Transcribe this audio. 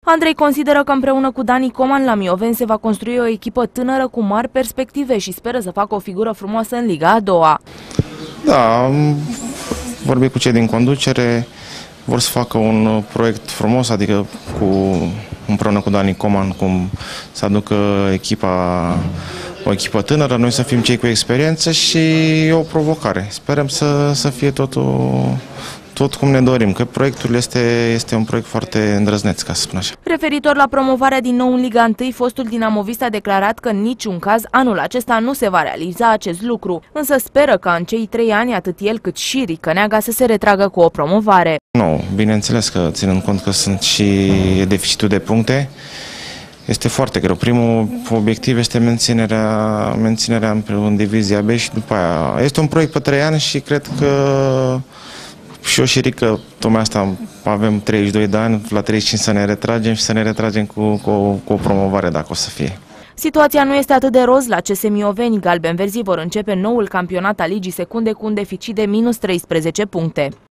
Andrei consideră că împreună cu Dani Coman la Mioveni se va construi o echipă tânără cu mari perspective și speră să facă o figură frumoasă în Liga a doua. Da, am vorbit cu cei din conducere, vor să facă un proiect frumos, adică împreună cu Dani Coman, cum să aducă o echipă tânără, noi să fim cei cu experiență și o provocare. Sperăm să fie tot cum ne dorim, că proiectul este un proiect foarte îndrăzneț, ca să spun așa. Referitor la promovarea din nou în Liga 1, fostul dinamovist a declarat că în niciun caz anul acesta nu se va realiza acest lucru, însă speră ca în cei 3 ani atât el cât și Ricăneaga să se retragă cu o promovare. Nu, bineînțeles că ținând cont că sunt și deficitul de puncte, este foarte greu. Primul obiectiv este menținerea în divizia B și după aia. Este un proiect pe 3 ani și cred că și eu și Rică, tocmai asta, avem 32 de ani, la 35 să ne retragem și să ne retragem cu o promovare, dacă o să fie. Situația nu este atât de roz la CS Mioveni. Galben-verzii vor începe noul campionat al Ligii Secunde cu un deficit de -13 puncte.